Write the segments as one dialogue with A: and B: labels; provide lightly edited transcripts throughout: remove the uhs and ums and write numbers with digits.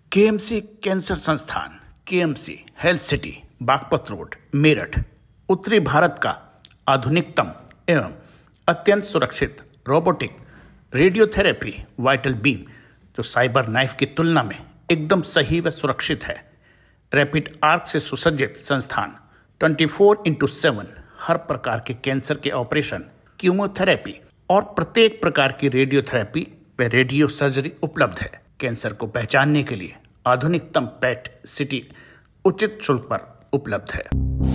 A: KMC cancer संस्थान, KMC health city, Baghpat road, Meerut, उत्तरी भारत का आधुनिकतम एवं अत्यंत सुरक्षित रोबोटिक रेडियोथेरेपी वाइटल बीम, जो साइबर नाइफ की तुलना में एकदम सही व सुरक्षित है। रैपिड आर्क से सुसज्जित संस्थान 24/7 हर प्रकार के कैंसर के ऑपरेशन, कीमोथेरेपी और प्रत्येक प्रकार की रेडियोथेरेपी व रेडियो सर्जरी उपलब्ध है। कैंसर को पहचानने के लिए आधुनिकतम पेट सिटी उचित शुल्क पर उपलब्ध है।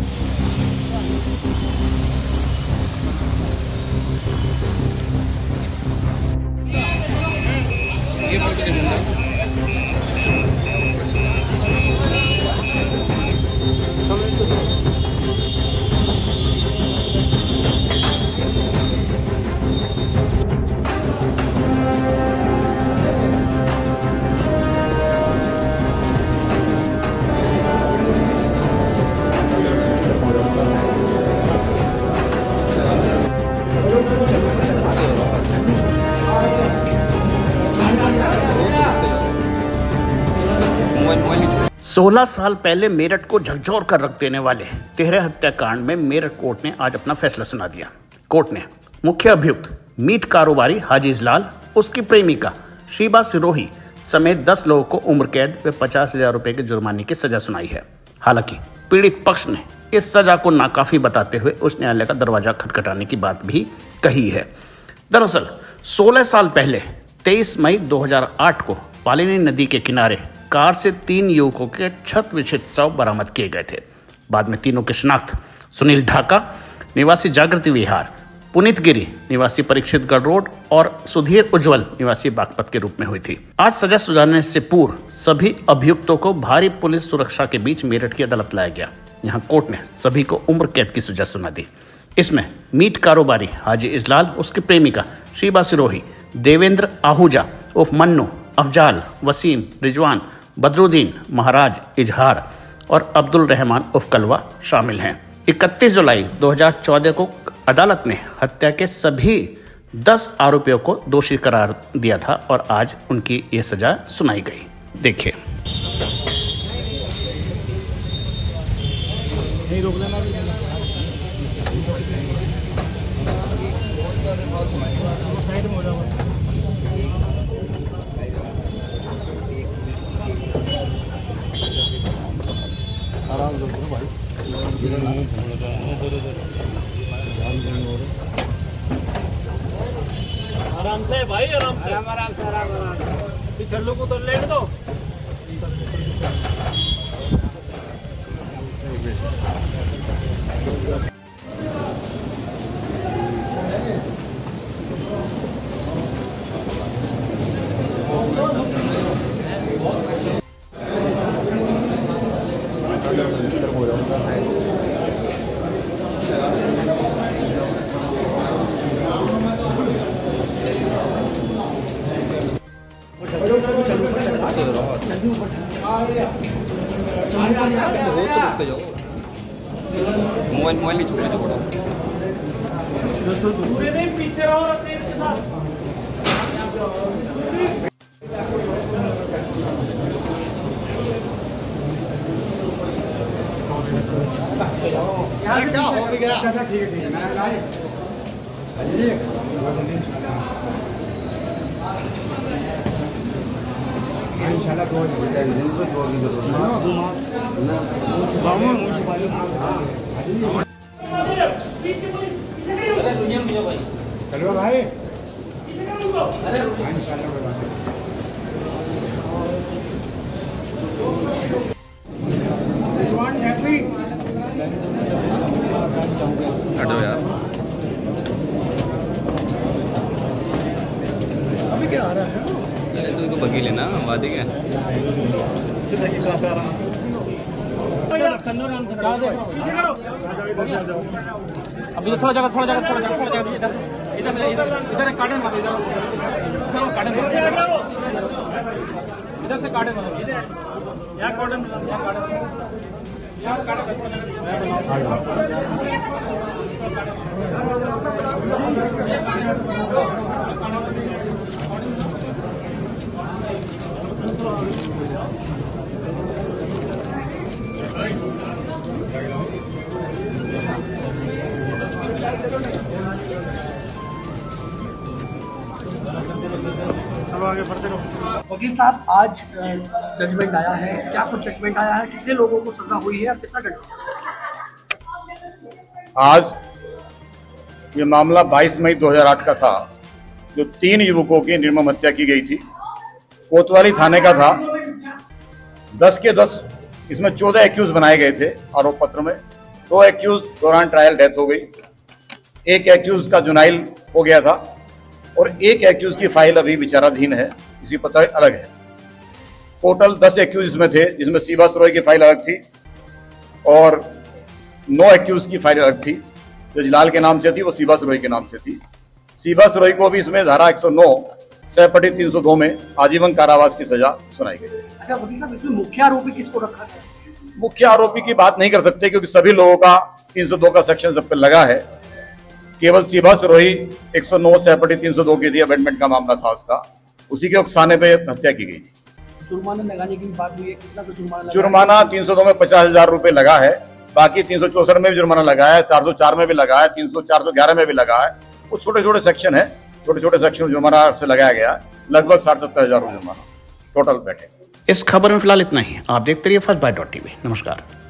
A: सोलह साल पहले मेरठ को झकझोर कर रख देने वाले 13 हत्याकांड में मेरठ कोर्ट ने आज अपना फैसला सुना दिया। कोर्ट ने मुख्य अभियुक्त मीट कारोबारी हाजी इजलाल, उसकी प्रेमिका शीबा सिरोही समेत 10 लोगों को उम्र कैद व 50,000 रुपए के जुर्माने की सजा सुनाई है। हालांकि पीड़ित पक्ष ने इस सजा को नाकाफी बताते हुए उच्च न्यायालय का दरवाजा खटखटाने की बात भी कही है। दरअसल 16 साल पहले 23 मई 2008 को पालिनी नदी के किनारे कार से 3 युवकों के छत विच्छेद शव बरामद किए गए थे। बाद में तीनों की शिनाख्त सुनील ढाका निवासी जागृति विहार, पुनीत गिरी निवासी परीक्षितगढ़ रोड और सुधीर उज्जवल निवासी बागपत के रूप में हुई थी। आज सजा सुनाने से पूर्व सभी अभियुक्तों को भारी पुलिस सुरक्षा के बीच मेरठ की अदालत लाया गया। यहाँ कोर्ट ने सभी को उम्र कैद की सजा सुना दी। इसमें मीट कारोबारी हाजी इजलाल, उसकी प्रेमिका शीबा सिरोही, देवेंद्र आहूजा उर्फ मन्नू, अफजाल, वसीम, रिजवान, बदरुद्दीन, महाराज, इजहार और अब्दुल रहमान उर्फ कलवा शामिल हैं। 31 जुलाई 2014 को अदालत ने हत्या के सभी 10 आरोपियों को दोषी करार दिया था और आज उनकी ये सजा सुनाई गई। देखिए।
B: आराम से भाई, आराम से, आराम से पिछलों को तो लेट दो।
C: मोबाइल नहीं छोड़ो
B: पूरे दिन पीछे रहो रफीक के साथ।
D: क्या हो भी गया? ठीक है इंशाल्लाह तो दिन को तो होगी जरूर ना चलो भाई
C: हटो यार।
D: अभी क्या आ रहा है?
C: अरे तो इसको बगी लेना वादे क्या
D: कहाँ से आ रहा?
B: अभी थोड़ा जगह इधर काटे मत, इधर से काटे मत, यहाँ काटे करो, आगे बढ़ते रहो।
E: वकील साहब, आज जजमेंट आया है, क्या कुछ जजमेंट आया है, कितने लोगों को सजा हुई है और कितना दंड?
F: आज ये मामला 22 मई 2008 का था, जो 3 युवकों की निर्मम हत्या की गई थी। कोतवाली थाने का था। 10 के 10 इसमें 14 एक्यूज बनाए गए थे आरोप पत्र में। 2 एक्यूज दौरान ट्रायल डेथ हो गई, 1 एक्यूज का जुनाइल हो गया था और 1 एक्यूज की फाइल अभी विचाराधीन है, इसकी पता अलग है। टोटल 10 एक्यूज इसमें थे, जिसमें सीबा सरोई की फाइल अलग थी और 9 एक्यूज की फाइल अलग थी। जो जलाल के नाम से थी वो सीबा सरोई के नाम से थी। सीबा सरोई को भी इसमें धारा 109 सहपटी 302 में आजीवन कारावास की सजा सुनाई गई।
E: अच्छा वकील साहब, इसमें मुख्य आरोपी किसको रखा गया?
F: मुख्य आरोपी की बात नहीं कर सकते क्योंकि सभी लोगों का 302 का सेक्शन सब पे लगा है। केवल सीबा सरोई 109 सहपटी 302 की थी, अमेंडमेंट का मामला था उसका, उसी के उकसाने पे हत्या की गई थी।
E: जुर्माना लगाने की बात हुई है, कितना कुछ जुर्माना?
F: जुर्माना 302 में 50,000 रुपए लगा है, बाकी 364 में भी जुर्माना लगा है, 404 में भी लगा है, 411 में भी लगा है। वो छोटे छोटे सेक्शन है, छोटे छोटे सेक्शन जुर्माना से लगाया गया है। लगभग 60-70 हजार जुर्माना टोटल बैठे।
A: इस खबर में फिलहाल इतना ही। आप देखते रहिए फर्स्ट बाइट.tv। नमस्कार।